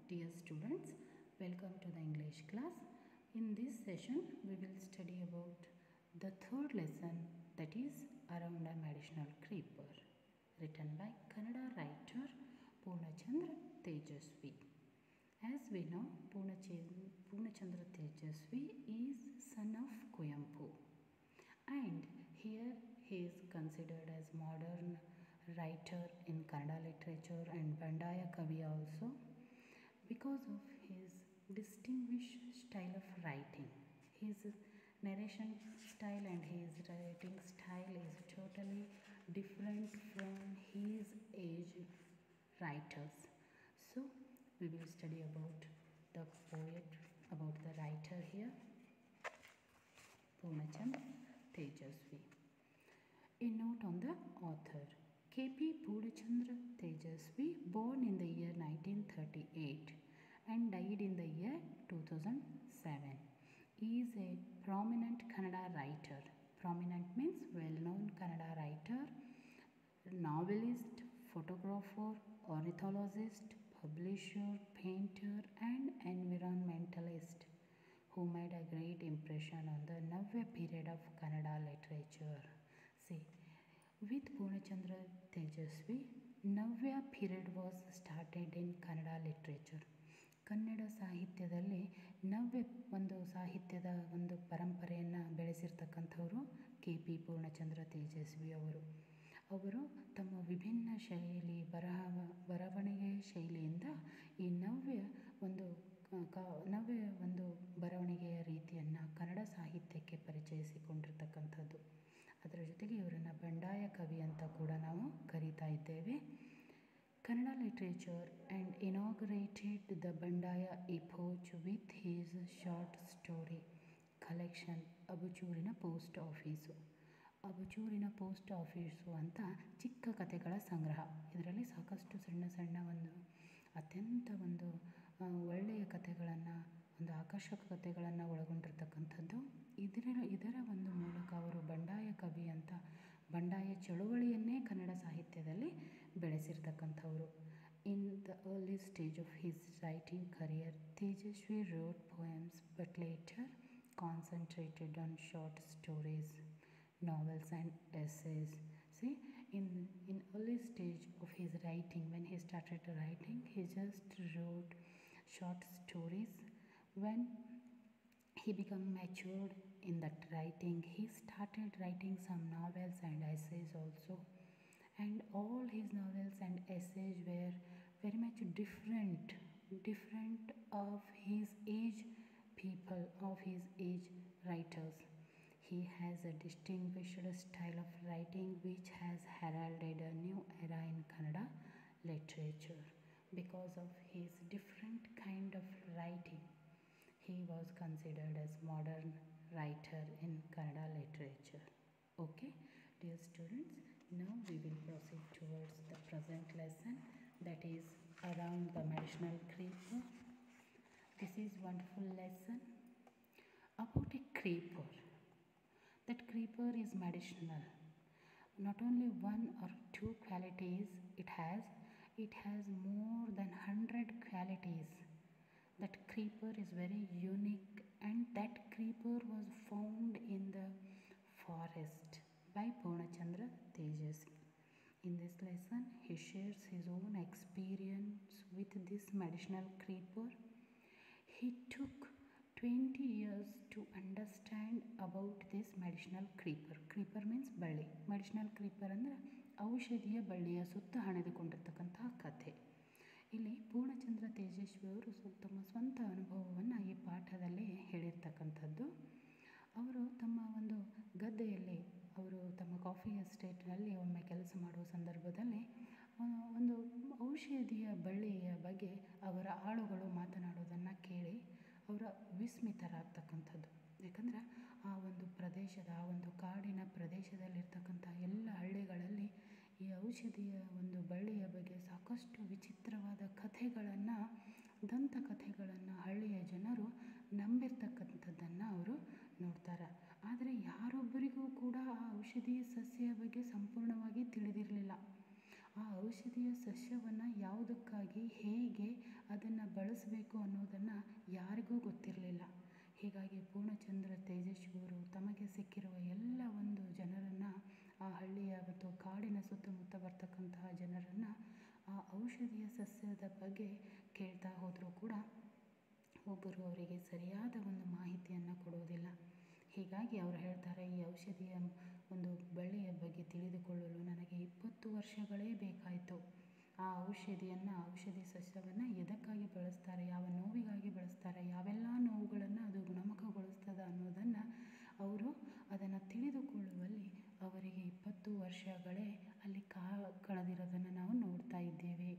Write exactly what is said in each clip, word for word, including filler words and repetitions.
Dear students, welcome to the English class. In this session, we will study about the third lesson, that is Around a Medicinal Creeper, written by Kannada writer Purnachandra Tejasvi. As we know, Purnachandra Tejasvi is son of Kuempu, and here he is considered as modern writer in Kannada literature and Bandaya Kavi also, because of his distinguished style of writing. His narration style and his writing style is totally different from his age writers. So we will study about the poet, about the writer here, Purnachandra Tejasvi. A note on the author. K P Purnachandra Tejasvi, born in the year nineteen thirty-eight and died in the year two thousand seven. He is a prominent Kannada writer. Prominent means well-known Kannada writer, novelist, photographer, ornithologist, publisher, painter and environmentalist who made a great impression on the Navya period of Kannada literature. See, with Purnachandra Tejasvi, Navya period was started in Kannada literature. Kannada ಸಾಹಿತ್ಯದಲ್ಲಿ ನವ್ಯ ಒಂದು ಸಾಹಿತ್ಯದ ಒಂದು ಪರಂಪರೆಯನ್ನು ಬೆಳೆಸಿರ್ತಕ್ಕಂಥವರು K P Poornachandra Tejaswi ಅವರು. ಅವರು ತಮ್ಮ ವಿಭಿನ್ನ ಶೈಲಿ ಬರಹ ಬರವಣಿಗೆ ಶೈಲಿಯಿಂದ ಈ ನವ್ಯ ಒಂದು ಕಾ ನವ್ಯ ಒಂದು ಬರವಣಿಗೆಯ ರೀತಿಯನ್ನು ಕನ್ನಡ ಸಾಹಿತ್ಯಕ್ಕೆ ಪರಿಚಯಿಸಿಕೊಂಡಿರ್ತಕ್ಕಂಥದ್ದು. ಅದರ ಜೊತೆಗೆ ಇವರನ್ನು ಬಂಡಾಯ ಕವಿ ಅಂತ ಕೂಡ ನಾವು ಕರೀತಾ ಇದ್ದೇವೆ. Kannada literature and inaugurated the Bandaya epoch with his short story collection ಅಬಚೂರಿನ ಪೋಸ್ಟ್ ಆಫೀಸು. ಅಬಚೂರಿನ ಪೋಸ್ಟ್ ಆಫೀಸು ಅಂತ ಚಿಕ್ಕ ಕಥೆಗಳ ಸಂಗ್ರಹ. ಇದರಲ್ಲಿ ಸಾಕಷ್ಟು ಸಣ್ಣ ಸಣ್ಣ ಒಂದು ಅತ್ಯಂತ ಒಂದು ಒಳ್ಳೆಯ ಕಥೆಗಳನ್ನು, ಒಂದು ಆಕರ್ಷಕ ಕಥೆಗಳನ್ನು ಒಳಗೊಂಡಿರ್ತಕ್ಕಂಥದ್ದು. ಇದರ ಇದರ ಒಂದು ಮೂಲಕ ಅವರು ಬಂಡಾಯ ಕವಿ ಅಂತ ಬಂಡಾಯ ಚಳುವಳಿಯನ್ನೇ ಕನ್ನಡ ಸಾಹಿತ್ಯದಲ್ಲಿ ಬೆಳೆಸಿರ್ತಕ್ಕಂಥವ್ರು. In the early stage of his writing career, Tejaswi wrote poems but later concentrated on short stories, novels and essays. See, in in early stage of his writing, when he started writing, he just wrote short stories. When he became matured in that writing, he started writing some novels and essays also, and all his novels and essays were very much different different of his age people, of his age writers. He has a distinguished style of writing which has heralded a new era in Kannada literature. Because of his different kind of writing, he was considered as modern writer in Kannada literature. Okay, dear students, now we will proceed towards the present lesson, that is Around the Medicinal Creeper. This is wonderful lesson about a creeper. That creeper is medicinal. Not only one or two qualities it has, it has more than one hundred qualities. That creeper is very unique, and that creeper was found in the forest by Purnachandra Tejasvi. In this lesson, he shares his own experience with this medicinal creeper. He took twenty years to understand about this medicinal creeper. Creeper means ಬಳ್ಳಿ. Medicinal creeper ಅಂದರೆ ಔಷಧಿಯ ಬಳ್ಳಿಯ ಸುತ್ತ ಹಣೆದುಕೊಂಡಿರ್ತಕ್ಕಂತಹ ಕಥೆ. ಇಲ್ಲಿ ಪೂರ್ಣಚಂದ್ರ ತೇಜಸ್ವಿ ಅವರು ತಮ್ಮ ಸ್ವಂತ ಅನುಭವವನ್ನು ಈ ಪಾಠದಲ್ಲಿ ಹೇಳಿರ್ತಕ್ಕಂಥದ್ದು. ಅವರು ತಮ್ಮ ಒಂದು ಗದ್ದೆಯಲ್ಲಿ, ಅವರು ತಮ್ಮ ಕಾಫಿ ಎಸ್ಟೇಟ್ನಲ್ಲಿ ಒಮ್ಮೆ ಕೆಲಸ ಮಾಡುವ ಸಂದರ್ಭದಲ್ಲಿ ಒಂದು ಔಷಧಿಯ ಬಳ್ಳಿಯ ಬಗ್ಗೆ ಅವರ ಆಳುಗಳು ಮಾತನಾಡೋದನ್ನು ಕೇಳಿ ಅವರ ವಿಸ್ಮಿತರಾಗ್ತಕ್ಕಂಥದ್ದು. ಯಾಕಂದರೆ ಆ ಒಂದು ಪ್ರದೇಶದ, ಆ ಒಂದು ಕಾಡಿನ ಪ್ರದೇಶದಲ್ಲಿರ್ತಕ್ಕಂಥ ಎಲ್ಲ ಹಳ್ಳಿಗಳಲ್ಲಿ ಈ ಔಷಧಿಯ ಒಂದು ಬಳ್ಳಿಯ ಬಗ್ಗೆ ಸಾಕಷ್ಟು ವಿಚಿತ್ರವಾದ ಕಥೆಗಳನ್ನು, ದಂತಕಥೆಗಳನ್ನು ಹಳ್ಳಿಯ ಜನರು ನಂಬಿರ್ತಕ್ಕಂಥದ್ದನ್ನು ಅವರು ನೋಡ್ತಾರೆ. ಆದರೆ ಯಾರೊಬ್ಬರಿಗೂ ಕೂಡ ಆ ಔಷಧೀಯ ಸಸ್ಯ ಬಗ್ಗೆ ಸಂಪೂರ್ಣವಾಗಿ ತಿಳಿದಿರಲಿಲ್ಲ. ಆ ಔಷಧಿಯ ಸಸ್ಯವನ್ನು ಯಾವುದಕ್ಕಾಗಿ ಹೇಗೆ ಅದನ್ನು ಬಳಸಬೇಕು ಅನ್ನೋದನ್ನು ಯಾರಿಗೂ ಗೊತ್ತಿರಲಿಲ್ಲ. ಹೀಗಾಗಿ ಪೂರ್ಣಚಂದ್ರ ತೇಜಸ್ವಿಯವರು ತಮಗೆ ಸಿಕ್ಕಿರುವ ಎಲ್ಲ ಒಂದು ಜನರನ್ನು, ಆ ಹಳ್ಳಿಯ ಮತ್ತು ಕಾಡಿನ ಸುತ್ತಮುತ್ತ ಬರ್ತಕ್ಕಂತಹ ಜನರನ್ನು ಆ ಔಷಧಿಯ ಸಸ್ಯದ ಬಗ್ಗೆ ಕೇಳ್ತಾ ಹೋದರೂ ಕೂಡ ಒಬ್ಬರು ಅವರಿಗೆ ಸರಿಯಾದ ಒಂದು ಮಾಹಿತಿಯನ್ನು ಕೊಡುವುದಿಲ್ಲ. ಹೀಗಾಗಿ ಅವರು ಹೇಳ್ತಾರೆ, ಈ ಔಷಧಿಯ ಒಂದು ಬಳ್ಳಿಯ ಬಗ್ಗೆ ತಿಳಿದುಕೊಳ್ಳಲು ನನಗೆ ಇಪ್ಪತ್ತು ವರ್ಷಗಳೇ ಬೇಕಾಯಿತು. ಆ ಔಷಧಿಯನ್ನು ಔಷಧಿ ಸಸ್ಯವನ್ನು ಎದಕ್ಕಾಗಿ ಬಳಸ್ತಾರೆ, ಯಾವ ನೋವಿಗಾಗಿ ಬಳಸ್ತಾರೆ, ಯಾವೆಲ್ಲ ನೋವುಗಳನ್ನು ಅದು ಗುಣಮುಖಗೊಳಿಸ್ತದೆ ಅನ್ನೋದನ್ನು ಅವರು ಅದನ್ನು ತಿಳಿದುಕೊಳ್ಳುವಲ್ಲಿ ಅವರಿಗೆ ಇಪ್ಪತ್ತು ವರ್ಷಗಳೇ ಅಲ್ಲಿ ಕಾ ಕಳೆದಿರೋದನ್ನು ನಾವು ನೋಡ್ತಾ ಇದ್ದೇವೆ.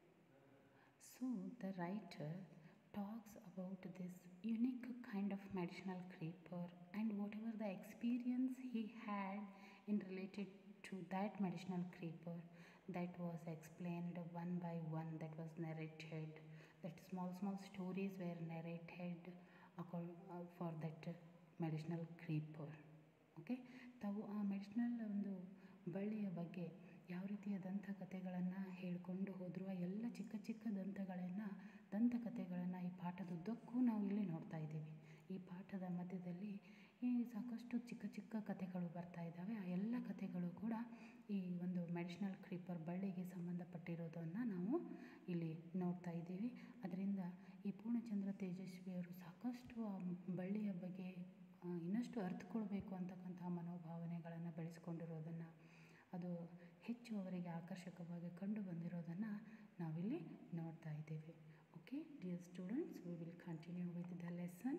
So the writer talks about this unique kind of medicinal creeper and whatever the experience he had in related to that medicinal creeper, that was explained one by one, that was narrated, that small small stories were narrated uh, for that medicinal creeper. Okay, ತಾವು ಆ medicinal ಒಂದು ಬಳ್ಳಿಯ ಬಗ್ಗೆ ಯಾವ ರೀತಿಯ ದಂತಕಥೆಗಳನ್ನು ಹೇಳಿಕೊಂಡು ಹೋದರೂ ಆ ಎಲ್ಲ ಚಿಕ್ಕ ಚಿಕ್ಕ ದಂತಗಳನ್ನು ದಂತಕಥೆಗಳನ್ನು ಈ ಪಾಠದುದ್ದಕ್ಕೂ ನಾವು ಇಲ್ಲಿ ನೋಡ್ತಾ ಇದ್ದೀವಿ. ಈ ಪಾಠದ ಮಧ್ಯದಲ್ಲಿ ಈ ಸಾಕಷ್ಟು ಚಿಕ್ಕ ಚಿಕ್ಕ ಕಥೆಗಳು ಬರ್ತಾ ಇದ್ದಾವೆ. ಆ ಎಲ್ಲ ಕಥೆಗಳು ಕೂಡ ಈ ಒಂದು ಮೆಡಿಸಿನಲ್ ಕ್ರೀಪರ್ ಬಳ್ಳಿಗೆ ಸಂಬಂಧಪಟ್ಟಿರೋದನ್ನು ನಾವು ಇಲ್ಲಿ ನೋಡ್ತಾ ಇದ್ದೀವಿ. ಅದರಿಂದ ಈ ಪೂರ್ಣಚಂದ್ರ ತೇಜಸ್ವಿಯವರು ಸಾಕಷ್ಟು ಆ ಬಳ್ಳಿಯ ಬಗ್ಗೆ ಇನ್ನಷ್ಟು ಅರ್ಥಕೊಳ್ಬೇಕು ಅಂತಕ್ಕಂತಹ ಮನೋಭಾವನೆಗಳನ್ನು ಬೆಳೆಸ್ಕೊಂಡಿರೋದನ್ನು, ಅದು ಹೆಚ್ಚು ಅವರಿಗೆ ಆಕರ್ಷಕವಾಗಿ ಕಂಡು ಬಂದಿರೋದನ್ನು ನಾವಿಲ್ಲಿ ನೋಡ್ತಾ ಇದ್ದೇವೆ. Okay dear students, we will continue with the lesson.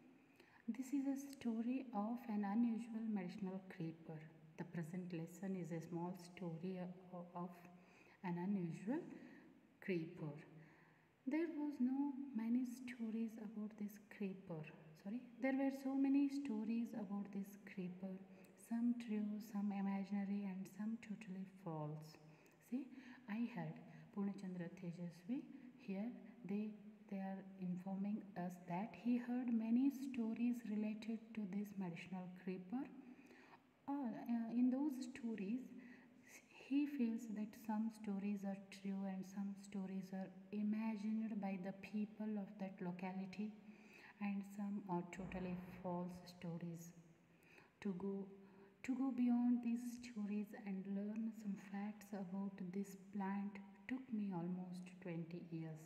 This is a story of an unusual medicinal creeper. The present lesson is a small story of an unusual creeper. There was no many stories about this creeper. Sorry, there were so many stories about this creeper. Some true, some imaginary, and some totally false. See, I heard Purnachandra Tejasvi here. They they are informing us that he heard many stories related to this medicinal creeper. Uh, uh, in those stories, he feels that some stories are true and some stories are imagined by the people of that locality, and some are totally false stories. To go to go beyond these stories and learn some facts about this plant took me almost twenty years.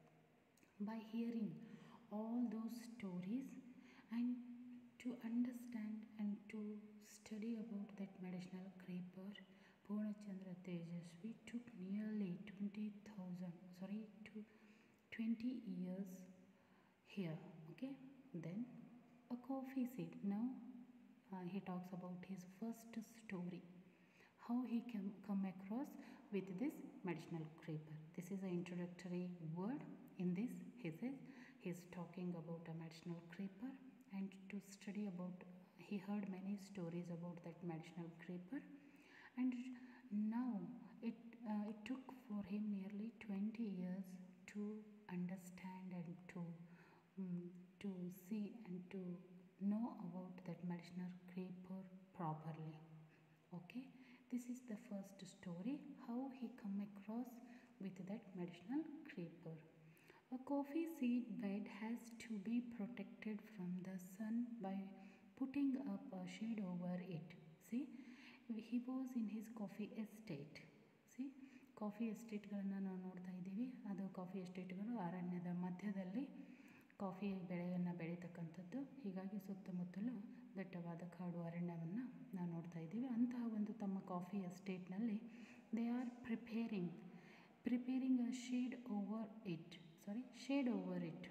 By hearing all those stories and to understand and to study about that medicinal creeper, Purnachandra Tejasvi took nearly twenty thousand, sorry, to twenty years here. Okay, then a coffee seed. Now uh, he talks about his first story, how he came come across with this medicinal creeper. This is an introductory word. In this, he says he is talking about a medicinal creeper, and to study about, he heard many stories about that medicinal creeper, and now it uh, it took for him nearly twenty years to understand and to um, to see and to know about that medicinal creeper properly. Okay, this is the first story, how he come across with that medicinal creeper. A coffee seed bed has to be protected from the sun by putting up a shade over it. See, he was in his coffee estate. See, coffee ಎಸ್ಟೇಟ್ಗಳನ್ನು ನಾವು ನೋಡ್ತಾ ಇದ್ದೀವಿ. ಅದು coffee ಎಸ್ಟೇಟ್ಗಳು ಅರಣ್ಯದ ಮಧ್ಯದಲ್ಲಿ coffee ಬೆಳೆಯನ್ನು ಬೆಳೀತಕ್ಕಂಥದ್ದು. ಹೀಗಾಗಿ ಸುತ್ತಮುತ್ತಲೂ ದಟ್ಟವಾದ ಕಾಡು ಅರಣ್ಯವನ್ನು ನಾವು ನೋಡ್ತಾ ಇದ್ದೀವಿ. ಅಂತಹ ಒಂದು ತಮ್ಮ ಕಾಫಿ ಎಸ್ಟೇಟ್ನಲ್ಲಿ they are preparing preparing a shade over it sorry shade over it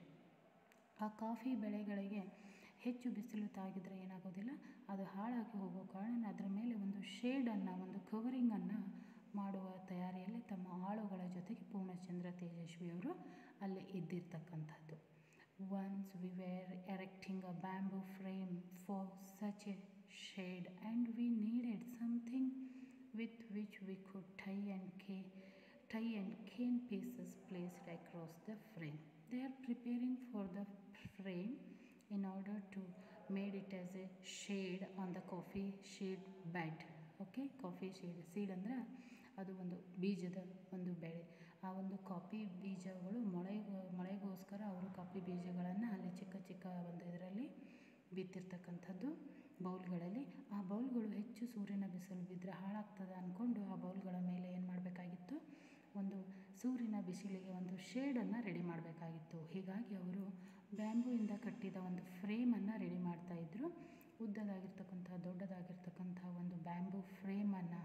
ಆ ಕಾಫಿ ಬೆಳೆಗಳಿಗೆ ಹೆಚ್ಚು ಬಿಸಿಲು ತಾಗಿದರೆ ಏನಾಗೋದಿಲ್ಲ, ಅದು ಹಾಳಾಗಿ ಹೋಗೋ ಕಾರಣ ಅದರ ಮೇಲೆ ಒಂದು ಶೇಡನ್ನು, ಒಂದು ಕವರಿಂಗನ್ನು ಮಾಡುವ ತಯಾರಿಯಲ್ಲಿ ತಮ್ಮ ಆಳುಗಳ ಜೊತೆಗೆ ಪೂರ್ಣಚಂದ್ರ ತೇಜಸ್ವಿಯವರು ಅಲ್ಲಿ ಇದ್ದಿರ್ತಕ್ಕಂಥದ್ದು. Once we were erecting a bamboo frame for such a shade, and we needed something with which we could tie and cane, tie and cane pieces placed across the frame. They are preparing for the frame in order to made it as a shade on the coffee seed bed. Okay, coffee seed seed ಅಂದರೆ ಅದು ಒಂದು ಬೀಜದ ಒಂದು ಬೆಳೆ. ಆ ಒಂದು coffee ಬೀಜಗಳು ಮೊಳೆ ಮೊಳೆಗೋಸ್ಕರ ಅವರು ಕಾಫಿ ಬೀಜಗಳನ್ನು ಅಲ್ಲಿ ಚಿಕ್ಕ ಚಿಕ್ಕ ಒಂದು ಇದರಲ್ಲಿ ಬಿತ್ತಿರ್ತಕ್ಕಂಥದ್ದು ಬೌಲ್ಗಳಲ್ಲಿ. ಆ ಬೌಲ್ಗಳು ಹೆಚ್ಚು ಸೂರ್ಯನ ಬಿಸಿಲು ಬಿದ್ದರೆ ಹಾಳಾಗ್ತದೆ ಅಂದ್ಕೊಂಡು ಆ ಬೌಲ್ಗಳ ಮೇಲೆ ಏನು ಮಾಡಬೇಕಾಗಿತ್ತು, ಒಂದು ಸೂರ್ಯನ ಬಿಸಿಲಿಗೆ ಒಂದು ಶೇಡನ್ನು ರೆಡಿ ಮಾಡಬೇಕಾಗಿತ್ತು. ಹೀಗಾಗಿ ಅವರು ಬ್ಯಾಂಬೂಯಿಂದ ಕಟ್ಟಿದ ಒಂದು ಫ್ರೇಮನ್ನು ರೆಡಿ ಮಾಡ್ತಾಯಿದ್ರು. ಉದ್ದದಾಗಿರ್ತಕ್ಕಂಥ ದೊಡ್ಡದಾಗಿರ್ತಕ್ಕಂಥ ಒಂದು ಬ್ಯಾಂಬೂ ಫ್ರೇಮನ್ನು,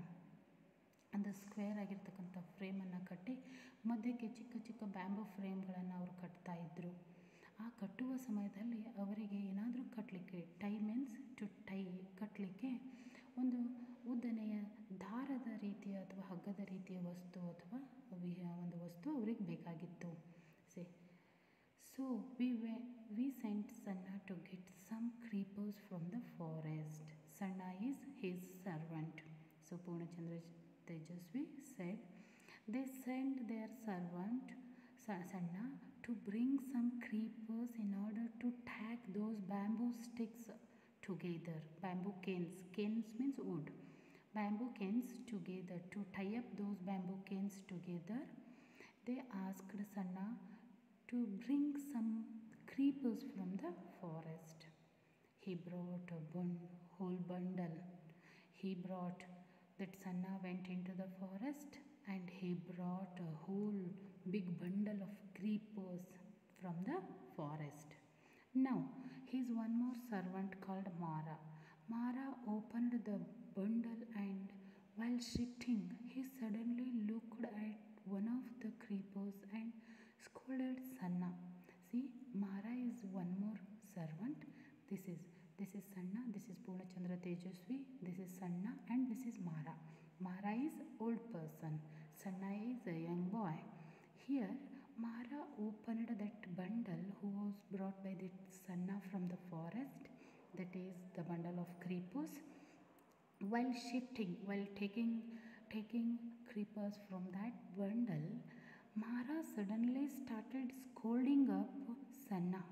ಒಂದು ಸ್ಕ್ವೇರ್ ಆಗಿರ್ತಕ್ಕಂಥ ಫ್ರೇಮನ್ನು ಕಟ್ಟಿ ಮಧ್ಯಕ್ಕೆ ಚಿಕ್ಕ ಚಿಕ್ಕ ಬ್ಯಾಂಬೂ ಫ್ರೇಮ್ಗಳನ್ನು ಅವರು ಕಟ್ತಾಯಿದ್ರು. ಆ ಕಟ್ಟುವ ಸಮಯದಲ್ಲಿ ಅವರಿಗೆ ಏನಾದರೂ ಕಟ್ಟಲಿಕ್ಕೆ, ಟೈ ಮೀನ್ಸ್ ಟು ಟೈ ಕಟ್ಟಲಿಕ್ಕೆ ಒಂದು ಉದ್ದನೆಯ ದಾರದ ರೀತಿಯ ಅಥವಾ ಹಗ್ಗದ ರೀತಿಯ ವಸ್ತು ಅಥವಾ ಒಂದು ವಸ್ತು ಅವ್ರಿಗೆ ಬೇಕಾಗಿತ್ತು. Say so we way we sent Sanna to get some creepers from the forest. Sanna is his servant. So Poornachandra Tejaswi said they sent their servant Sanna to bring some creepers in order to tack those bamboo sticks together. Bamboo canes. Canes means wood. Bamboo canes together. To tie up those bamboo canes together, they asked Sanna to bring some creepers from the forest. He brought a bun- whole bundle. He brought that Sanna went into the forest and he brought a whole big bundle of creepers from the forest. Now, his one more servant called Mara. Mara opened the bundle and while shifting, he suddenly looked at one of the creepers and scolded Sanna. See, Mara is one more servant. This is this is Sanna, this is Purnachandra Tejasvi, this is Sanna and this is Mara. Mara is old person, Sanna is a young boy. Here, Mara opened that bundle who was brought by the Sanna from the forest, that is the bundle of creepers. While shifting, while taking taking creepers from that bundle, Mara suddenly started scolding up Sanna.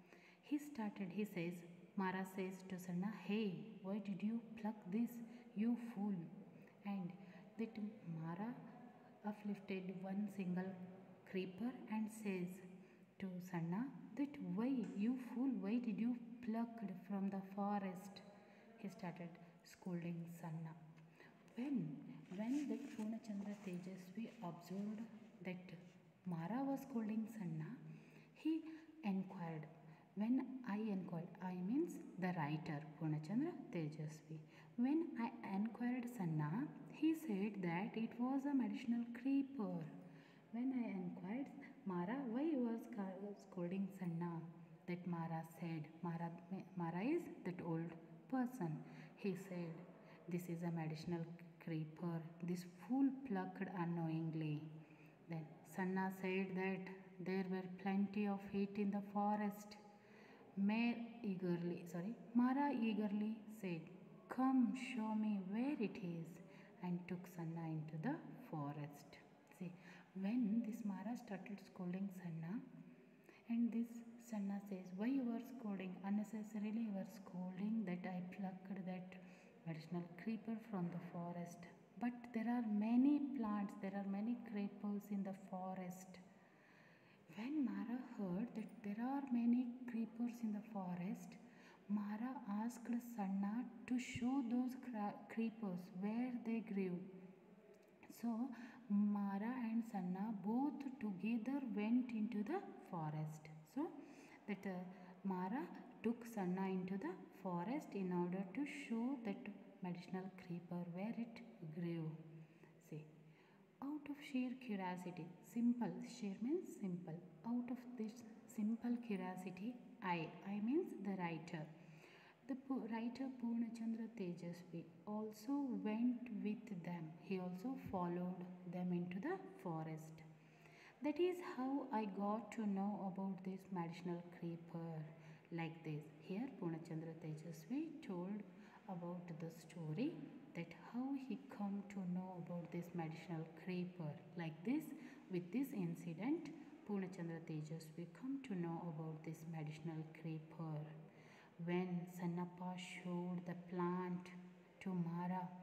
He started, he says, Mara says to Sanna, hey, why did you pluck this, you fool? And that Mara uplifted one single creeper and says to Sanna that why, you fool, why did you pluck from the forest? He started scolding Sanna. When, when that Purnachandra Tejasvi observed that Mara was scolding Sanna, he inquired. When I inquired, I means the writer Purnachandra Tejasvi. When I inquired Sanna, he said that it was a medicinal creeper. When I inquired Mara why he was scolding Sanna, that Mara said, Mara, Mara is that old person. He said, this is a medicinal creeper. This fool plucked unknowingly. Then Sanna said that there were plenty of it in the forest. Mare eagerly, sorry, Mara eagerly said, come show me where it is, and took Sanna into the forest. See, when this Mara started scolding Sanna, and this Sanna says, why you are scolding? Unnecessarily you are scolding that I plucked that medicinal creeper from the forest. But there are many plants, there are many creepers in the forest. When Mara heard that there are many creepers in the forest, Mara asked Sanna to show those creepers where they grew. So Mara and Sanna both together went into the forest. So that uh, Mara took Sanna into the forest in order to show that medicinal creeper where it grew. See, out of sheer curiosity, simple, sheer means simple. Out of this simple curiosity, I, I means the writer. The writer Purnachandra Tejasvi also went with them. He also followed them into the forest. That is how I got to know about this medicinal creeper. Like this. Here Purnachandra Tejasvi told about the story that how he come to know about this medicinal creeper. Like this, with this incident, Purnachandra Tejasvi come to know about this medicinal creeper. When Sannappa showed the plant to Mara,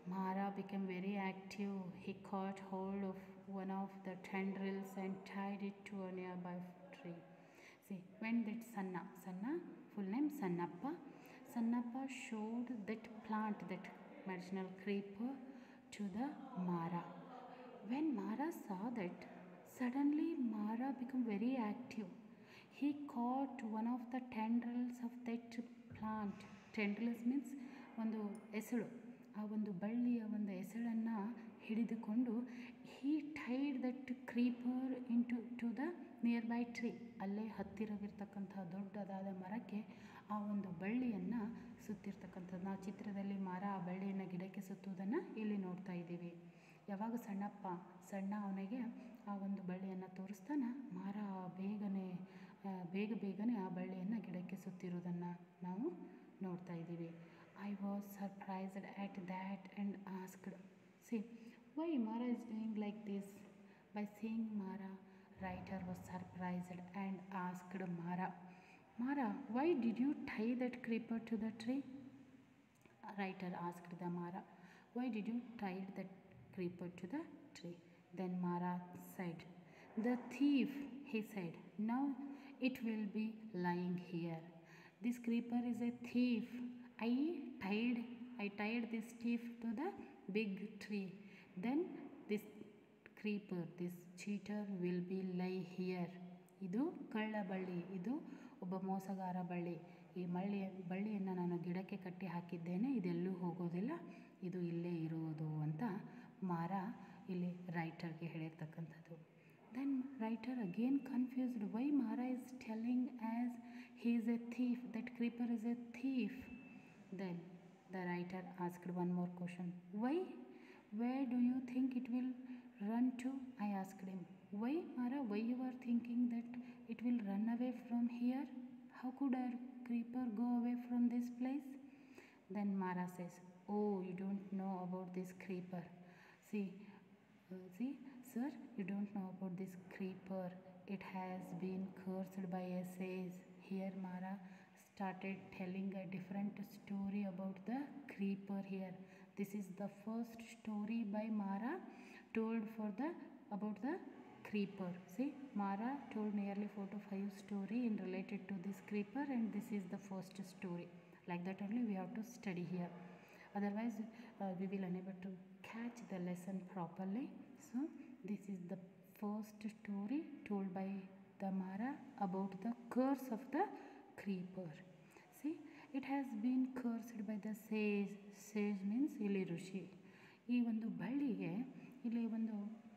Mara became very active. He caught hold of one of the tendrils and tied it to a nearby tree. See, when that Sanna, Sanna, full name Sannappa, Sannappa showed that plant, that medicinal creeper, to the Mara. When Mara saw that, suddenly Mara became very active. He caught one of the tendrils of that plant. Tendrils means ಒಂದು ಎಸಳು, ಆ ಒಂದು ಬಳ್ಳಿಯ ಒಂದು ಎಸಳನ್ನು ಹಿಡಿದುಕೊಂಡು he tied that creeper into to the nearby tree. ಅಲ್ಲೇ ಹತ್ತಿರವಿರ್ತಕ್ಕಂಥ ದೊಡ್ಡದಾದ ಮರಕ್ಕೆ ಆ ಒಂದು ಬಳ್ಳಿಯನ್ನು ಸುತ್ತಿರ್ತಕ್ಕಂಥದ್ದು. ನಾವು ಚಿತ್ರದಲ್ಲಿ ಮರ ಆ ಬಳ್ಳಿಯನ್ನು ಗಿಡಕ್ಕೆ ಸುತ್ತುವುದನ್ನು ಇಲ್ಲಿ ನೋಡ್ತಾ ಇದ್ದೀವಿ. ಯಾವಾಗ ಸಣ್ಣಪ್ಪ ಸಣ್ಣ ಅವನಿಗೆ ಆ ಒಂದು ಬಳ್ಳಿಯನ್ನು ತೋರಿಸ್ತಾನೆ, ಮರ ಬೇಗನೆ ಬೇಗ ಬೇಗನೆ ಆ ಬಳ್ಳಿಯನ್ನು ಗಿಡಕ್ಕೆ ಸುತ್ತಿರೋದನ್ನು ನಾವು ನೋಡ್ತಾ ಇದ್ದೀವಿ. I was surprised at that and asked, see, why Mara is doing like this? By seeing Mara, writer was surprised and asked Mara, Mara, why did you tie that creeper to the tree? Writer asked the Mara, why did you tie that creeper to the tree? Then Mara said, the thief, he said, now it will be lying here. This creeper is a thief. I tied, I tied this thief to the big tree. Then this creeper, this cheater will be lie here. ಇದು ಕಳ್ಳ ಬಳ್ಳಿ, ಇದು ಒಬ್ಬ ಮೋಸಗಾರ ಬಳ್ಳಿ. ಈ ಬಳ್ಳಿ ಬಳ್ಳಿಯನ್ನು ನಾನು ಗಿಡಕ್ಕೆ ಕಟ್ಟಿ ಹಾಕಿದ್ದೇನೆ, ಇದೆಲ್ಲೂ ಹೋಗೋದಿಲ್ಲ, ಇದು ಇಲ್ಲೇ ಇರುವುದು ಅಂತ ಮಾರ ಇಲ್ಲಿ ರೈಟರ್ಗೆ ಹೇಳಿರ್ತಕ್ಕಂಥದ್ದು. Then writer again confused why Mara is telling as he is a thief, that creeper is a thief. Then the writer asked one more question. Why? Where do you think it will run to? I asked him. Why, Mara? Why you are thinking that it will run away from here? How could a creeper go away from this place? Then Mara says, oh, you don't know about this creeper. See, uh, see, sir, you don't know about this creeper. It has been cursed by a sage. Here Mara started telling a different story about the creeper here. This is the first story by Mara told for the about the creeper. See, Mara told nearly four to five story in related to this creeper, and this is the first story. Like that only we have to study here. Otherwise, uh, we will unable to catch the lesson properly. So, this is the first story told by the Mara about the curse of the creeper. See, it has been cursed by the sage. Sage means ಇಲ್ಲಿ ಋಷಿ. ಈ ಒಂದು ಬಳ್ಳಿಗೆ ಇಲ್ಲಿ ಒಂದು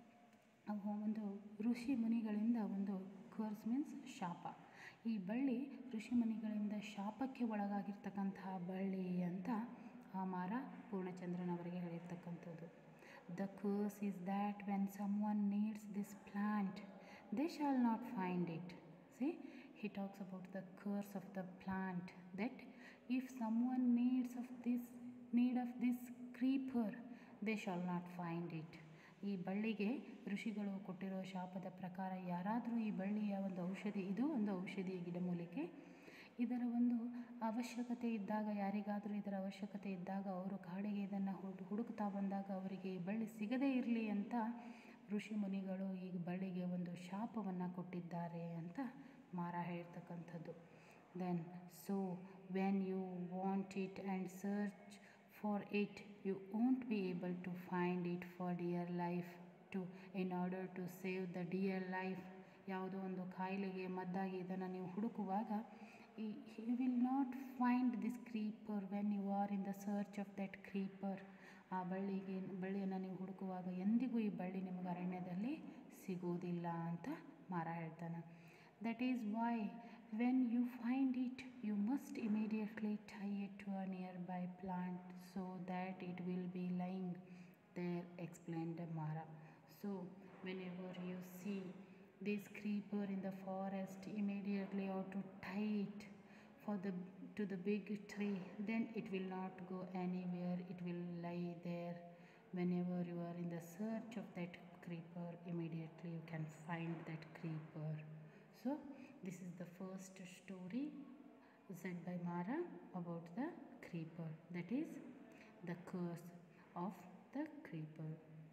ಒಂದು ಋಷಿ ಮುನಿಗಳಿಂದ ಒಂದು ಕರ್ಸ್ means ಶಾಪ. ಈ ಬಳ್ಳಿ ಋಷಿ ಮುನಿಗಳಿಂದ ಶಾಪಕ್ಕೆ ಒಳಗಾಗಿರ್ತಕ್ಕಂತಹ ಬಳ್ಳಿ ಅಂತ ಆ ಮಾರ ಪೂರ್ಣಚಂದ್ರನವರಿಗೆ ಹೇಳಿರ್ತಕ್ಕಂಥದ್ದು. The curse is that when someone needs this plant, they shall not find it. See, he talks about the curse of the plant, that if someone needs of this need of this creeper, they shall not find it. ಈ ಬಳ್ಳಿಗೆ ಋಷಿಗಳು ಕೊಟ್ಟಿರೋ ಶಾಪದ ಪ್ರಕಾರ ಯಾರಾದರೂ ಈ ಬಳ್ಳಿಯ ಒಂದು ಔಷಧಿ, ಇದು ಒಂದು ಔಷಧಿ ಗಿಡಮೂಲಿಕೆ, ಇದರ ಒಂದು ಅವಶ್ಯಕತೆ ಇದ್ದಾಗ, ಯಾರಿಗಾದರೂ ಇದರ ಅವಶ್ಯಕತೆ ಇದ್ದಾಗ ಅವರು ಕಾಡಿಗೆ ಇದನ್ನು ಹುಡು ಹುಡುಕ್ತಾ ಬಂದಾಗ ಅವರಿಗೆ ಈ ಬಳ್ಳಿ ಸಿಗದೇ ಇರಲಿ ಅಂತ ಋಷಿ ಮುನಿಗಳು ಈ ಬಳ್ಳಿಗೆ ಒಂದು ಶಾಪವನ್ನು ಕೊಟ್ಟಿದ್ದಾರೆ ಅಂತ ಮಾರ ಹೇಳ್ತಕ್ಕಂಥದ್ದು. Then so when you want it and search for it, you won't be able to find it for dear life to in order to save the dear life. ಯಾವುದೋ ಒಂದು ಕಾಯಿಲೆಗೆ ಮದ್ದಾಗಿ ಇದನ್ನು ನೀವು ಹುಡುಕುವಾಗ you will not find this creeper when you are in the search of that creeper. ಆ ಬಳ್ಳಿಗೆ ಬಳ್ಳಿಯನ್ನು ನೀವು ಹುಡುಕುವಾಗ ಎಂದಿಗೂ ಈ ಬಳ್ಳಿ ನಿಮಗೆ ಅರಣ್ಯದಲ್ಲಿ ಸಿಗೋದಿಲ್ಲ ಅಂತ ಮಾರ ಹೇಳ್ತಾನೆ. That is why when you find it, you must immediately tie it to a nearby plant so that it will be lying there, explained Mara. So whenever you see this creeper in the forest, immediately you have to tie it for the to the big tree, then it will not go anywhere, it will lie there. Whenever you are in the search of that creeper, immediately you can find that creeper. So this is the first story said by Mara about the creeper, that is the curse. of the creeper.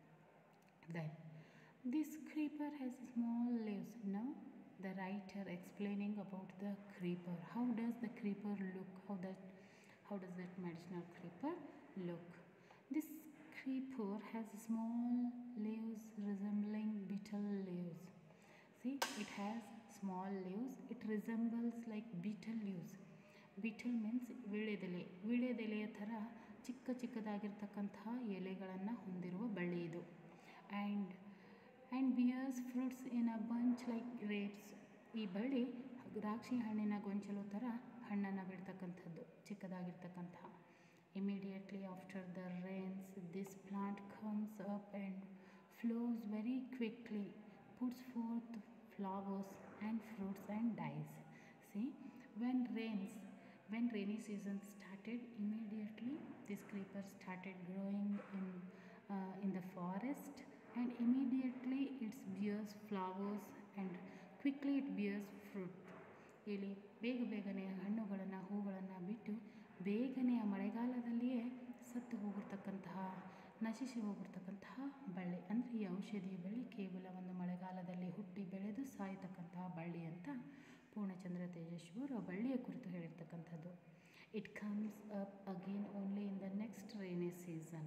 Then this creeper has small leaves. Now the writer explaining about the creeper. How does the creeper look? How that how does that medicinal creeper look? This creeper has small leaves resembling beetle leaves. See, it has small leaves. It resembles like beetle leaves. Beetle means ವೀಳ್ಯದೆಲೆ. ವೀಳ್ಯದೆಲೆಯ ಥರ ಚಿಕ್ಕ ಚಿಕ್ಕದಾಗಿರ್ತಕ್ಕಂತಹ ಎಲೆಗಳನ್ನು ಹೊಂದಿರುವ ಬಳ್ಳಿ ಇದು. And and bears fruits in a bunch like grapes. ಈ ಬಳ್ಳಿ ದ್ರಾಕ್ಷಿ ಹಣ್ಣಿನ ಗೊಂಚಲು ಥರ ಹಣ್ಣನ್ನು ಬಿಡ್ತಕ್ಕಂಥದ್ದು, ಚಿಕ್ಕದಾಗಿರ್ತಕ್ಕಂತಹ. Immediately after the rains, this plant comes up and flows very quickly, puts forth flowers and fruits and dies. See, when rains, when rainy season started, immediately this creeper started growing in uh, in the forest, and immediately it bears flowers and quickly it bears fruit. ಇಲ್ಲಿ ಬೇಗ ಬೇಗನೆ ಹಣ್ಣುಗಳನ್ನು ಹೂಗಳನ್ನು ಬಿಟ್ಟು ಬೇಗನೆ ಆ ಮಳೆಗಾಲದಲ್ಲಿಯೇ ಸತ್ತು ಹೋಗಿರ್ತಕ್ಕಂತಹ, ನಶಿಸಿ ಹೋಗಿರ್ತಕ್ಕಂತಹ ಬಳ್ಳಿ. ಅಂದರೆ ಈ ಔಷಧಿ ಬಳ್ಳಿ ಕೇವಲ ಒಂದು ಮಳೆಗಾಲದಲ್ಲಿ ಹುಟ್ಟಿ ಬೆಳೆದು ಸಾಯತಕ್ಕಂತಹ ಬಳ್ಳಿ ಅಂತ ಪೂರ್ಣಚಂದ್ರ ತೇಜಸ್ವಿಯವರು ಆ ಬಳ್ಳಿಯ ಕುರಿತು ಹೇಳಿರ್ತಕ್ಕಂಥದ್ದು. It comes up again only in the next rainy season.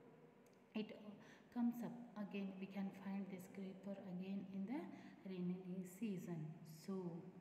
It comes up again. We can find this creeper again in the rainy season. So,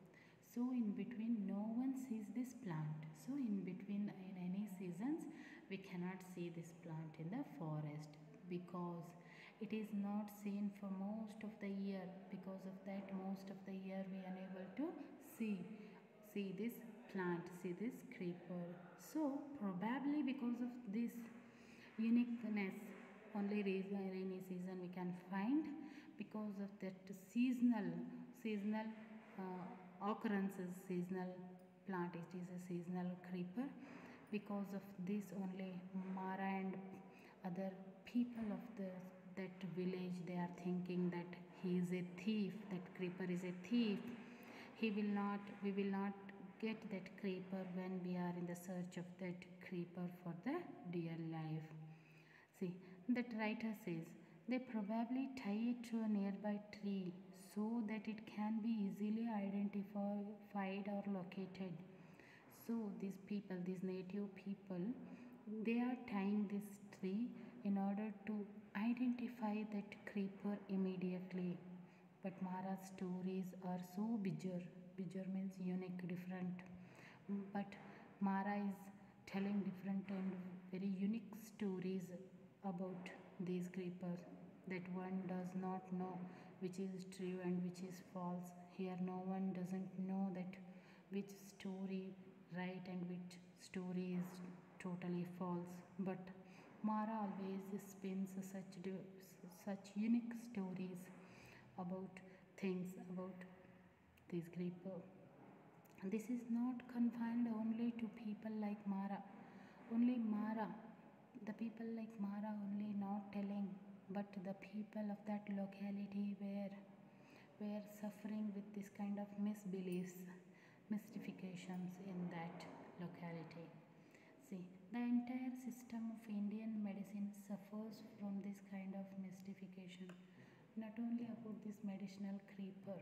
so in between, no one sees this plant. So in between, in any seasons, we cannot see this plant in the forest because it is not seen for most of the year. Because of that, most of the year we are unable to see see this plant, see this creeper. So probably because of this uniqueness, only rainy season we can find, because of that seasonal seasonal uh, occurrences, seasonal plant, it is a seasonal creeper. Because of this only Mara and other people of the that village, they are thinking that he is a thief, that creeper is a thief. He will not, we will not get that creeper when we are in the search of that creeper for the dear life. See, that writer says they probably tie it to a nearby tree so that it can be easily identified or located. So these people, these native people, they are tying this tree in order to identify that creeper immediately. But Mara's stories are so bizarre. Bizarre means unique, different. But Mara is telling different and very unique stories about these creepers that one does not know which is true and which is false. Here no one doesn't know that which story right and which story is totally false. But Mara always spins such such unique stories about things, about this creeper. This is not confined only to people like Mara. Only Mara, the people like Mara only not telling, but the people of that locality were were suffering with this kind of misbeliefs, mystifications in that locality. See, the entire system of Indian medicine suffers from this kind of mystification. Not only about this medicinal creeper,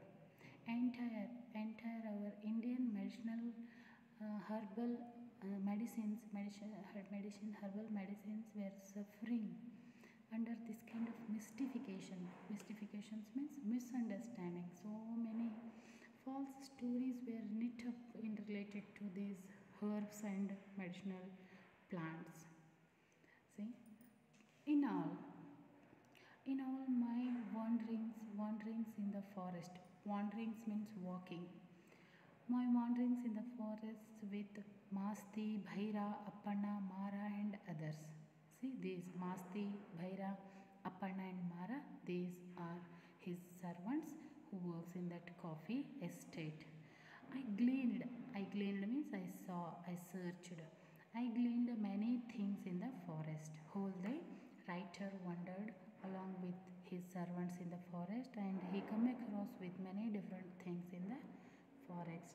entire entire our Indian medicinal uh, herbal uh, medicines, medicine, medicine, herbal medicines were suffering under this kind of mystification. Mystifications means misunderstanding. So many false stories were knit up in related to these herbs and medicinal plants. See, in all, in all my wanderings, wanderings in the forest. Wanderings means walking. My wanderings in the forest with Masti, Bhaira, Appanna, Mara and others. See, these Masti, Bhaira, Appanna and Mara, these are his servants who works in that coffee estate. I gleaned, I gleaned means I saw, I searched. I gleaned many things in the forest. Whole day, writer wandered along with his servants in the forest, and he come across with many different things in the forest.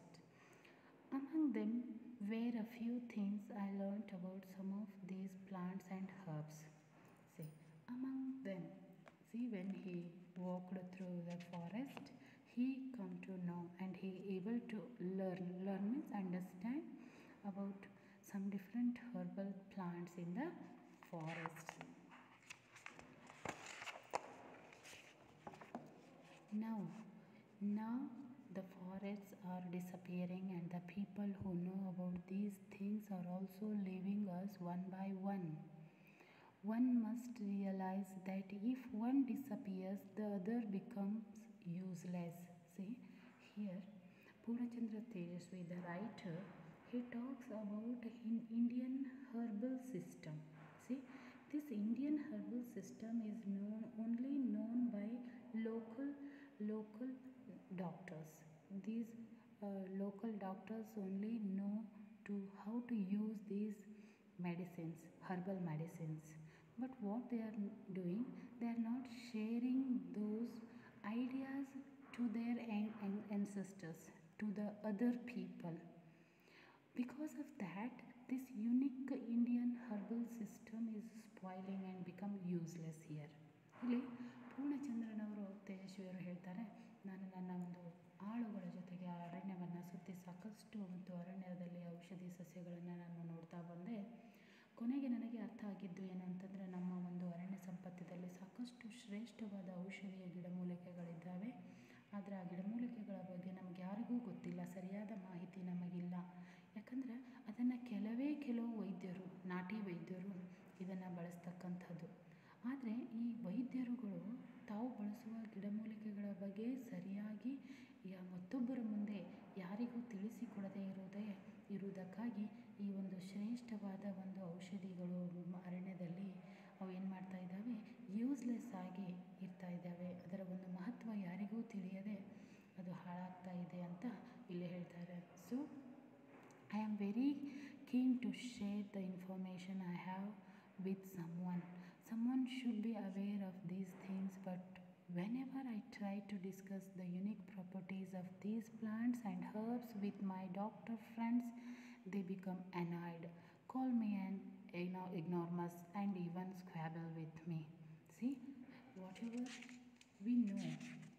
Among them were a few things I learnt about some of these plants and herbs. See, when he walked through the forest, he come to know and he able to learn. Learn means understand about some different herbal plants in the forest. Now, now the forests are disappearing and the people who know about these things are also leaving us one by one. One must realize that if one disappears, the other becomes useless. See, here Purnachandra Tejasvi, the writer, he talks about in Indian herbal system. See, this Indian herbal system is known only known by local local doctors. These uh, local doctors only know to how to use these medicines, herbal medicines. But what they are doing, they are not sharing those ideas to their ancestors, to the other people. Because of that, this unique Indian herbal system is spoiling and become useless here. ಇಲ್ಲಿ ಪೂರ್ಣಚಂದ್ರನವರು ತೇಜಸ್ವಿಯವರು ಹೇಳ್ತಾರೆ, ನಾನು ನನ್ನ ಒಂದು ಆಳುಗಳ ಜೊತೆಗೆ ಅರಣ್ಯವನ್ನು ಸುತ್ತಿ ಸಾಕಷ್ಟು ಮತ್ತು ಅರಣ್ಯದಲ್ಲಿ ಔಷಧಿ ಸಸ್ಯಗಳನ್ನು ನಾನು ನೋಡ್ತಾ ಬಂದೆ. ಕೊನೆಗೆ ನನಗೆ ಅರ್ಥ ಆಗಿದ್ದು ಏನು ಅಂತಂದರೆ, ನಮ್ಮ ಒಂದು ಅರಣ್ಯ ಸಂಪತ್ತಿನಲ್ಲಿ ಸಾಕಷ್ಟು ಶ್ರೇಷ್ಠವಾದ ಔಷಧಿಯ ಗಿಡಮೂಲಿಕೆಗಳಿದ್ದಾವೆ. ಆದರೆ ಆ ಗಿಡಮೂಲಿಕೆಗಳ ಬಗ್ಗೆ ನಮಗೆ ಯಾರಿಗೂ ಗೊತ್ತಿಲ್ಲ, ಸರಿಯಾದ ಮಾಹಿತಿ ನಮಗಿಲ್ಲ. ಯಾಕಂದರೆ ಅದನ್ನು ಕೆಲವೇ ಕೆಲವು ವೈದ್ಯರು, ನಾಟಿ ವೈದ್ಯರು ಇದನ್ನು ಬಳಸ್ತಕ್ಕಂಥದ್ದು. ಆದರೆ ಈ ವೈದ್ಯರುಗಳು ತಾವು ಬಳಸುವ ಗಿಡಮೂಲಿಕೆಗಳ ಬಗ್ಗೆ ಸರಿಯಾಗಿ ಯಾ ಮತ್ತೊಬ್ಬರ ಮುಂದೆ ಯಾರಿಗೂ ತಿಳಿಸಿಕೊಡದೇ ಇರುವುದೇ ಇರುವುದಕ್ಕಾಗಿ ಈ ಒಂದು ಶ್ರೇಷ್ಠವಾದ ಒಂದು ಔಷಧಿಗಳು ಅರಣ್ಯದಲ್ಲಿ ಅವು ಏನು ಮಾಡ್ತಾ ಇದ್ದಾವೆ, ಯೂಸ್ಲೆಸ್ ಆಗಿ ಇರ್ತಾ ಇದ್ದಾವೆ. ಅದರ ಒಂದು ಮಹತ್ವ ಯಾರಿಗೂ ತಿಳಿಯದೆ ಅದು ಹಾಳಾಗ್ತಾ ಇದೆ ಅಂತ ಇಲ್ಲಿ ಹೇಳ್ತಾರೆ. So I am very keen to share the information I have with someone. Someone should be aware of these things, but whenever I try to discuss the unique properties of these plants and herbs with my doctor friends, they become annoyed, call me an ignoramus and even squabble with me. See, whatever we know,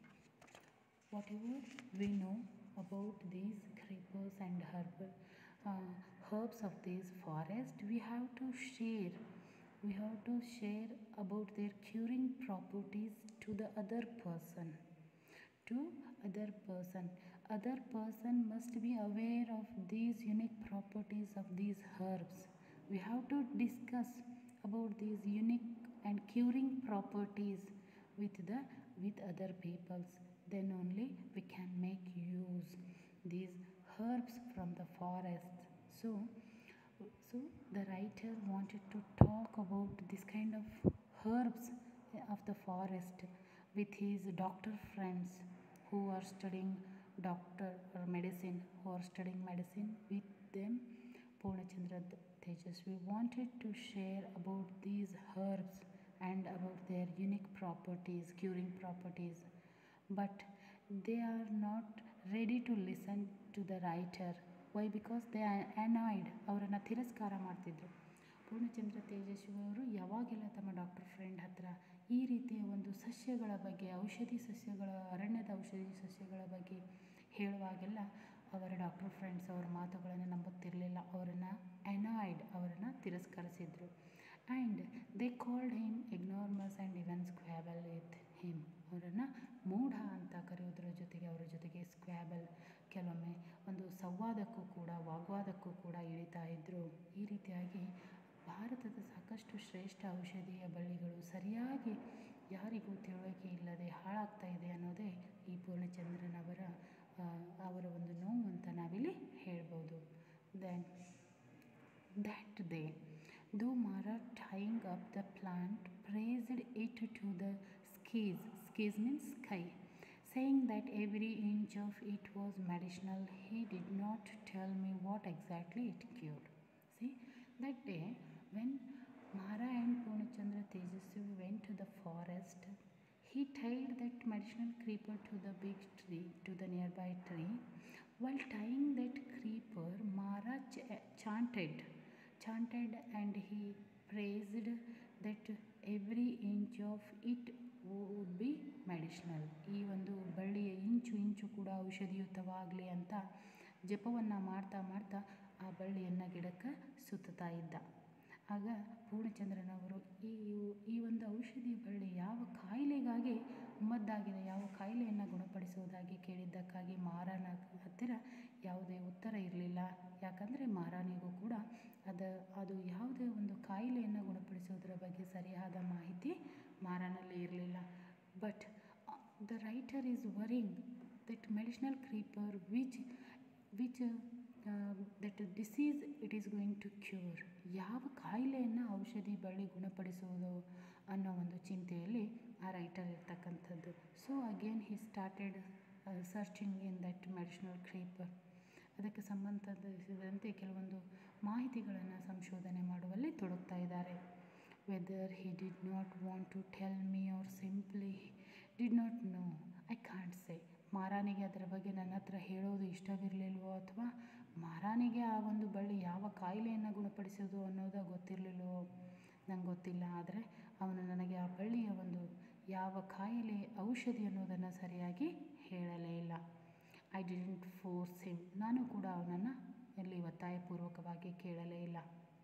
whatever we know about these creepers and herbal uh, herbs of this forest, we have to share. We have to share about their curing properties to the other person. To other person. Other person must be aware of these unique properties of these herbs. We have to discuss about these unique and curing properties with the with other peoples. Then only we can make use these herbs from the forest. So, so the writer wanted to talk about this kind of herbs of the forest with his doctor friends who are studying doctor or medicine, who are studying medicine with them. Purnachandra Tejasvi wanted to share about these herbs and about their unique properties, curing properties. But they are not ready to listen to the writer. Why? Because they are annoyed. ಅವರನ್ನು ತಿರಸ್ಕಾರ ಮಾಡ್ತಿದ್ರು. ಪೂರ್ಣಚಂದ್ರ ತೇಜಸ್ವಿ ಅವರು ಯಾವಾಗೆಲ್ಲ ತಮ್ಮ doctor friend ಹತ್ರ ಈ ರೀತಿಯ ಒಂದು ಸಸ್ಯಗಳ ಬಗ್ಗೆ, ಔಷಧಿ ಸಸ್ಯಗಳ, ಅರಣ್ಯದ ಔಷಧಿ ಸಸ್ಯಗಳ ಬಗ್ಗೆ ಹೇಳುವಾಗೆಲ್ಲ ಅವರ ಡಾಕ್ಟರ್ ಫ್ರೆಂಡ್ಸ್ ಅವರ ಮಾತುಗಳನ್ನು ನಂಬುತ್ತಿರಲಿಲ್ಲ. ಅವರನ್ನು ಅನಾಯ್ಡ್, ಅವರನ್ನು ತಿರಸ್ಕರಿಸಿದ್ರು. And they called him ignoramus and even squabble with him. ಅವರನ್ನು ಮೂಢ ಅಂತ ಕರೆಯೋದ್ರ ಜೊತೆಗೆ ಅವರ ಜೊತೆಗೆ ಸ್ಕ್ವಾಬಲ್, ಕೆಲವೊಮ್ಮೆ ಒಂದು ಸಂವಾದಕ್ಕೂ ಕೂಡ, ವಾಗ್ವಾದಕ್ಕೂ ಕೂಡ ಇಳಿತಾ ಇದ್ದರು. ಈ ರೀತಿಯಾಗಿ ಭಾರತದ ಸಾಕಷ್ಟು ಶ್ರೇಷ್ಠ ಔಷಧೀಯ ಬಳ್ಳಿಗಳು ಸರಿಯಾಗಿ ಯಾರಿಗೂ ತಿಳುವಳಿಕೆ ಇಲ್ಲದೆ ಹಾಳಾಗ್ತಾ ಇದೆ ಅನ್ನೋದೇ ಈ ಪೂರ್ಣಚಂದ್ರನವರ ಅವರ ಒಂದು ನೋವು ಅಂತ ನಾವಿಲ್ಲಿ ಹೇಳ್ಬೋದು. Then that day though Mara tying up the plant praised it to the skies, skies means sky, saying that every inch of it was medicinal. He did not tell me what exactly it cured. See, that day when Mara and Purnachandra Tejasvi went to the forest, he tied that medicinal creeper to the big tree, to the nearby tree. While tying that creeper, Mara ch- chanted, chanted and he praised that every inch of it would be medicinal. ಈ ಒಂದು ಬಳ್ಳಿಯ ಇಂಚು ಇಂಚು ಕೂಡ ಔಷಧಿಯುತವಾಗಲಿ ಅಂತ ಜಪವನ್ನು ಮಾಡ್ತಾ ಮಾಡ್ತಾ ಆ ಬಳ್ಳಿಯನ್ನು ಗಿಡಕ್ಕೆ ಸುತ್ತಾ ಇದ್ದ. ಆಗ ಪೂರ್ಣಚಂದ್ರನವರು ಈ ಈ ಒಂದು ಔಷಧಿ ಬಳ್ಳಿ ಯಾವ ಕಾಯಿಲೆಗಾಗಿ ಮದ್ದಾಗಿದೆ, ಯಾವ ಕಾಯಿಲೆಯನ್ನು ಗುಣಪಡಿಸುವುದಾಗಿ ಕೇಳಿದ್ದಕ್ಕಾಗಿ ಮಹಾರಾಣ ಹತ್ತಿರ ಯಾವುದೇ ಉತ್ತರ ಇರಲಿಲ್ಲ. ಯಾಕಂದರೆ ಮಹಾರಾಣಿಗೂ ಕೂಡ ಅದ ಅದು ಯಾವುದೇ ಒಂದು ಕಾಯಿಲೆಯನ್ನು ಗುಣಪಡಿಸುವುದರ ಬಗ್ಗೆ ಸರಿಯಾದ ಮಾಹಿತಿ ಮಹಾರಾಣಲ್ಲಿ ಇರಲಿಲ್ಲ. But the writer is worrying that medicinal creeper which which that disease it is going to cure. ಯಾವ ಕಾಯಿಲೆಯನ್ನು ಔಷಧಿ ಬಳ್ಳಿ ಗುಣಪಡಿಸುವುದು ಅನ್ನೋ ಒಂದು ಚಿಂತೆಯಲ್ಲಿ ಆ ರೈಟರ್ ಇರ್ತಕ್ಕಂಥದ್ದು. So again he started searching in that medicinal creeper. ಅದಕ್ಕೆ ಸಂಬಂಧಿಸಿದಂತೆ ಕೆಲವೊಂದು ಮಾಹಿತಿಗಳನ್ನು ಸಂಶೋಧನೆ ಮಾಡುವಲ್ಲಿ ತೊಡಗ್ತಾ ಇದ್ದಾರೆ. Whether he did not want to tell me or simply did not know, I can't say. ಮಹಾರಾಣಿಗೆ ಅದರ ಬಗ್ಗೆ ನನ್ನ ಹತ್ರ ಹೇಳೋದು ಇಷ್ಟವಿರಲಿಲ್ವೋ ಅಥವಾ ಮಹಾರಾಣಿಗೆ ಆ ಒಂದು ಬಳ್ಳಿ ಯಾವ ಕಾಯಿಲೆಯನ್ನು ಗುಣಪಡಿಸೋದು ಅನ್ನೋದು ಗೊತ್ತಿರಲಿಲ್ವೋ ನಂಗೆ ಗೊತ್ತಿಲ್ಲ. ಆದರೆ ಅವನು ನನಗೆ ಆ ಬಳ್ಳಿಯ ಒಂದು ಯಾವ ಕಾಯಿಲೆ ಔಷಧಿ ಅನ್ನೋದನ್ನು ಸರಿಯಾಗಿ ಹೇಳಲೇ ಇಲ್ಲ. I didn't force him. ನಾನು ಕೂಡ ಅವನನ್ನು ಇಲ್ಲಿ ಒತ್ತಾಯಪೂರ್ವಕವಾಗಿ ಕೇಳಲೇ ಇಲ್ಲ.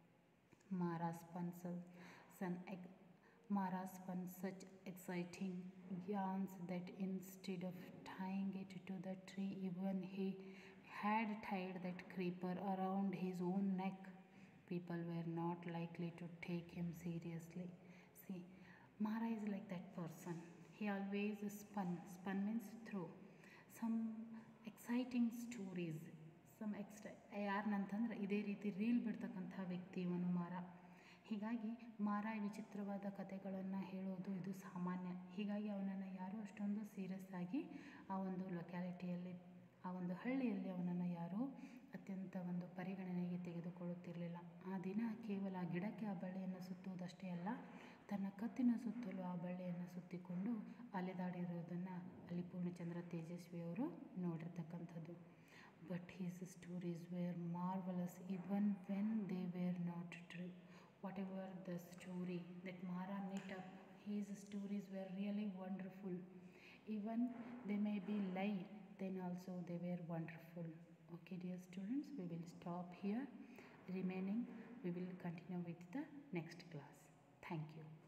Mara spun sun egg Mara spun such exciting yarns that instead of tying it to the tree, even he had tied that creeper around his own neck. People were not likely to take him seriously. See, Mara is like that person. He always spun. Spun means through. Some exciting stories. Some extra ಯಾರನ್ನಂತಂದ್ರೆ ಇದೇ ರೀತಿ reel ಬಿಡ್ತಕ್ಕಂಥ ವ್ಯಕ್ತಿ ಇವನು ಮಾರ. ಹೀಗಾಗಿ ಮಾರ ವಿಚಿತ್ರವಾದ ಕಥೆಗಳನ್ನು ಹೇಳೋದು ಇದು ಸಾಮಾನ್ಯ. ಹೀಗಾಗಿ ಅವನನ್ನು ಯಾರೂ ಅಷ್ಟೊಂದು ಸೀರಿಯಸ್ ಆಗಿ ಆ ಒಂದು ಲೊಕ್ಯಾಲಿಟಿಯಲ್ಲಿ ಆ ಒಂದು ಹಳ್ಳಿಯಲ್ಲಿ ಅವನನ್ನು ಯಾರೂ ಅತ್ಯಂತ ಒಂದು ಪರಿಗಣನೆಗೆ ತೆಗೆದುಕೊಳ್ಳುತ್ತಿರಲಿಲ್ಲ. ಆ ದಿನ ಕೇವಲ ಗಿಡಕ್ಕೆ ಆ ಬಳ್ಳಿಯನ್ನು ಸುತ್ತುವುದಷ್ಟೇ ಅಲ್ಲ, ತನ್ನ ಕತ್ತಿನ ಸುತ್ತಲೂ ಆ ಬಳ್ಳಿಯನ್ನು ಸುತ್ತಿಕೊಂಡು ಅಲೆದಾಡಿರುವುದನ್ನು ಅಲ್ಲಿ ಪೂರ್ಣಚಂದ್ರ ತೇಜಸ್ವಿಯವರು ನೋಡಿರ್ತಕ್ಕಂಥದ್ದು. But his stories were marvellous even when they were not true. Whatever the story that Mara knit up, his stories were really wonderful. Even they may be lie, then also they were wonderful. Okay dear students, we will stop here. Remaining we will continue with the next class. Thank you.